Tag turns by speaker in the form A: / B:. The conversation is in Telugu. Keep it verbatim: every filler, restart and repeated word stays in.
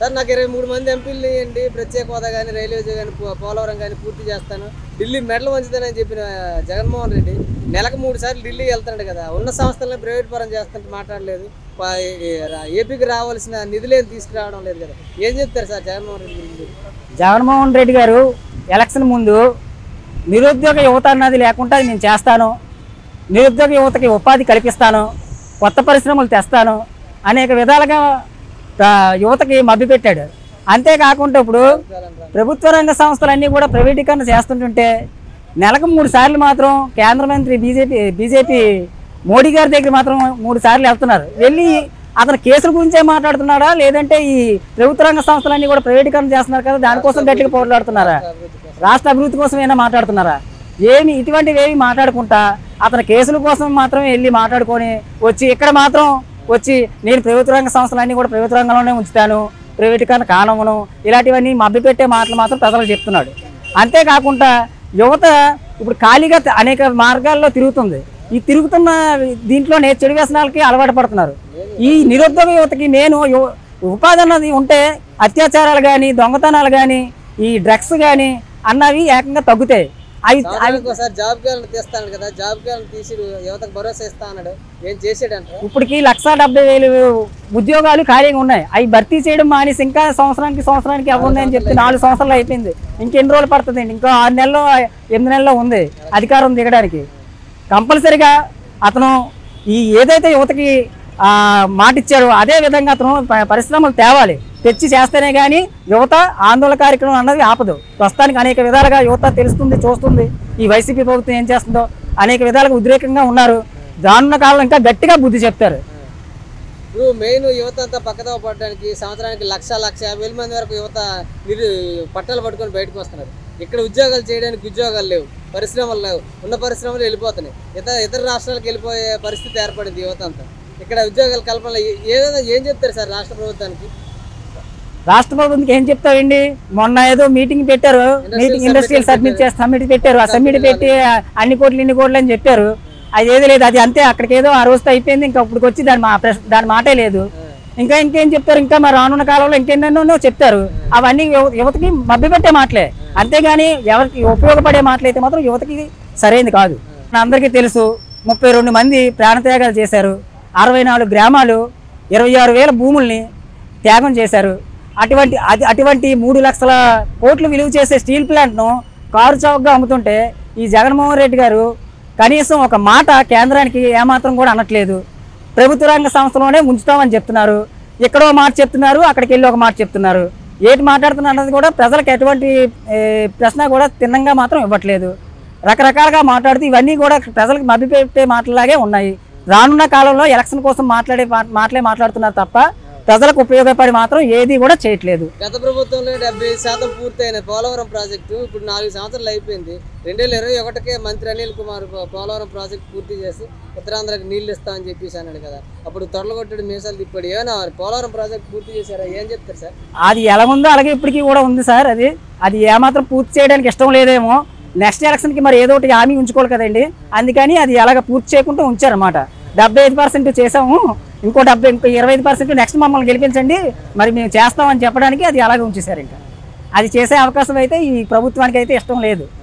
A: సార్ నాకు ఇరవై మూడు మంది ఎంపీలు ఇవ్వండి, ప్రత్యేక హోదా కానీ రైల్వే కానీ పోలవరం కానీ పూర్తి చేస్తాను, ఢిల్లీ మెడలు వంచుతానని చెప్పిన జగన్మోహన్ రెడ్డి నెలకు మూడు సార్లు ఢిల్లీకి వెళ్తున్నాడు కదా, ఉన్న సంస్థలను ప్రైవేట్ పరం చేస్తుంటే మాట్లాడలేదు, ఏపీకి రావాల్సిన నిధులేం తీసుకురావడం లేదు కదా, ఏం చెప్తారు సార్ జగన్మోహన్ రెడ్డి గురించి?
B: జగన్మోహన్ రెడ్డి గారు ఎలక్షన్ ముందు నిరుద్యోగ యువత అన్నది లేకుండా నేను చేస్తాను, నిరుద్యోగ యువతకి ఉపాధి కల్పిస్తాను, కొత్త పరిశ్రమలు తెస్తాను, అనేక విధాలుగా యువతకి మభ్యపెట్టాడు. అంతేకాకుండా ఇప్పుడు ప్రభుత్వ రంగ సంస్థలన్నీ కూడా ప్రైవేటీకరణ చేస్తుంటుంటే నెలకు మూడు సార్లు మాత్రం కేంద్ర మంత్రి బీజేపీ బీజేపీ మోడీ గారి దగ్గర మాత్రం మూడు సార్లు వెళ్తున్నారు. వెళ్ళి అతను కేసుల గురించే మాట్లాడుతున్నాడా, లేదంటే ఈ ప్రభుత్వ రంగ సంస్థలన్నీ కూడా ప్రైవేటీకరణ చేస్తున్నారు కదా దానికోసం గట్టిగా పోరాడుతున్నారా, రాష్ట్ర అభివృద్ధి కోసం ఏమైనా మాట్లాడుతున్నారా? ఏమి ఇటువంటివి ఏమి మాట్లాడుకుంటా అతను కేసుల కోసం మాత్రం వెళ్ళి మాట్లాడుకొని వచ్చి ఇక్కడ మాత్రం వచ్చి నేను ప్రభుత్వ రంగ సంస్థలన్నీ కూడా ప్రభుత్వ రంగంలోనే ఉంచుతాను, ప్రైవేటీకరణ కానమును, ఇలాంటివన్నీ మభ్యపెట్టే మాటలు మాత్రం ప్రజలకు చెప్తున్నాడు. అంతేకాకుండా యువత ఇప్పుడు ఖాళీగా అనేక మార్గాల్లో తిరుగుతుంది. ఈ తిరుగుతున్న దీంట్లోనే చెడు వ్యసనాలకి అలవాటు పడుతున్నారు. ఈ నిరుద్యోగ యువతకి నేను ఉపాధి అన్నది ఉంటే అత్యాచారాలు కానీ దొంగతనాలు కానీ ఈ డ్రగ్స్ కానీ అన్నవి ఏకంగా తగ్గుతాయి. అవి
A: జాబ్ క్యాలెండర్ తీస్తాను కదా, జాబ్ క్యాలెండర్ తీసి యువతకు భరోసా ఇస్తా అన్నాడు, ఏం చేసాడంట?
B: ఇప్పటికి లక్ష డెబ్బై వేలు ఉద్యోగాలు ఖాళీగా ఉన్నాయి. అవి భర్తీ చేయడం మానేసి ఇంకా సంవత్సరానికి సంవత్సరానికి అవి ఉన్నాయని చెప్తే నాలుగు సంవత్సరాలు అయిపోయింది. ఇంకెన్ని రోజులు పడుతుందండి? ఇంకా ఆరు నెలల్లో ఎనిమిది నెలల్లో ఉంది అధికారం దిగడానికి. కంపల్సరిగా అతను ఈ ఏదైతే యువతకి మాట ఇచ్చాడో అదే విధంగా అతను పరిశ్రమలు తేవాలి, తెచ్చి చేస్తేనే కానీ యువత ఆందోళన కార్యక్రమం అన్నది ఆపదు. ప్రస్తుతానికి అనేక విధాలుగా యువత తెలుస్తుంది, చూస్తుంది ఈ వైసీపీ ప్రభుత్వం ఏం చేస్తుందో, అనేక విధాలుగా ఉద్రేకంగా ఉన్నారు. రానున్న కాలంలో ఇంకా గట్టిగా బుద్ధి చెప్తారు.
A: ఇప్పుడు మెయిన్ యువత అంతా పక్కదో పడడానికి సంవత్సరానికి లక్ష లక్ష యాభై వేల మంది వరకు యువత మీరు పట్టాలు పట్టుకొని బయటకు వస్తున్నారు. ఇక్కడ ఉద్యోగాలు చేయడానికి ఉద్యోగాలు లేవు, పరిశ్రమలు లేవు, ఉన్న పరిశ్రమలు వెళ్ళిపోతున్నాయి, ఇతర ఇతర రాష్ట్రాలకు వెళ్ళిపోయే పరిస్థితి ఏర్పడింది యువత అంతా. ఇక్కడ ఉద్యోగాలు కల్పన ఏదైనా ఏం చెప్తారు సార్ రాష్ట్ర ప్రభుత్వానికి?
B: రాష్ట్ర ప్రభుత్వానికి ఏం చెప్తామండి? మొన్న ఏదో మీటింగ్ పెట్టారు, మీటింగ్ ఇండస్ట్రియల్ సబ్మిట్ చేసి సబ్మిట్ పెట్టారు. ఆ సబ్మిట్ పెట్టి అన్ని కోట్లు ఇన్ని కోట్లు అని చెప్పారు. అది ఏది లేదు, అది అంతే, అక్కడికి ఏదో ఆ రోజుతో అయిపోయింది. ఇంకా ఇప్పటికి వచ్చి దాని మా దాని మాటే లేదు. ఇంకా ఇంకేం చెప్తారు? ఇంకా మరి రానున్న కాలంలో ఇంకెన్నెన్నో చెప్తారు. అవన్నీ యువతకి మభ్యపెట్టే మాటలే, అంతేగాని ఎవరికి ఉపయోగపడే మాటలు అయితే మాత్రం యువతకి సరైనది కాదు. అందరికీ తెలుసు, ముప్పై రెండు మంది ప్రాణత్యాగాలు చేశారు, అరవై నాలుగు గ్రామాలు ఇరవై ఆరు వేల భూముల్ని త్యాగం చేశారు. అటువంటి అది అటువంటి మూడు లక్షల కోట్లు విలువ చేసే స్టీల్ ప్లాంట్ను కారు చౌకగా అమ్ముతుంటే ఈ జగన్మోహన్ రెడ్డి గారు కనీసం ఒక మాట కేంద్రానికి ఏమాత్రం కూడా అనట్లేదు. ప్రభుత్వ రంగ సంస్థలోనే ఉంచుతామని చెప్తున్నారు, ఎక్కడో మాట చెప్తున్నారు, అక్కడికి వెళ్ళి ఒక మాట చెప్తున్నారు. ఏటి మాట్లాడుతున్నారు అన్నది కూడా ప్రజలకు ఎటువంటి ప్రశ్న కూడా తిన్నంగా మాత్రం ఇవ్వట్లేదు. రకరకాలుగా మాట్లాడుతూ ఇవన్నీ కూడా ప్రజలకు మభ్యపెట్టే మాటలాగే ఉన్నాయి. రానున్న కాలంలో ఎలక్షన్ కోసం మాట్లాడే మాటలే మాట్లాడుతున్నారు తప్ప ప్రజలకు ఉపయోగపడి మాత్రం ఏది కూడా చేయట్లేదు.
A: గత ప్రభుత్వంలో డెబ్బై శాతం పూర్తయిన పోలవరం ప్రాజెక్టు ఇప్పుడు నాలుగు సంవత్సరాలు అయిపోయింది. రెండు వేల ఇరవై ఒకటికే మంత్రి అనిల్ కుమార్ పోలవరం ప్రాజెక్టు పూర్తి చేసి ఉత్తరాంధ్రకి నీళ్ళు ఇస్తామని చెప్పేసి అన్నాడు కదా, అప్పుడు తొడలగొట్టడు మీసాలు తిప్పాడు. ఏమైనా పోలవరం ప్రాజెక్టు పూర్తి చేశారా? ఏం చెప్తారు సార్?
B: అది ఎలా ఉందో అలాగే ఇప్పటికీ కూడా ఉంది సార్. అది అది ఏమాత్రం పూర్తి చేయడానికి ఇష్టం లేదేమో. నెక్స్ట్ ఎలక్షన్కి మరి ఏదో ఒకటి హామీ ఉంచుకోవాలి కదండి, అందుకని అది ఎలాగ పూర్తి చేయకుండా ఉంచారన్నమాట. డెబ్బై ఐదు పర్సెంట్ చేసాము, ఇంకో డెబ్బై ఇంకో ఇరవై ఐదు పర్సెంట్ నెక్స్ట్ మమ్మల్ని గెలిపించండి మరి మేము చేస్తామని చెప్పడానికి అది అలాగే ఉంచేశారు. ఇంకా అది చేసే అవకాశం అయితే ఈ ప్రభుత్వానికి అయితే ఇష్టం లేదు.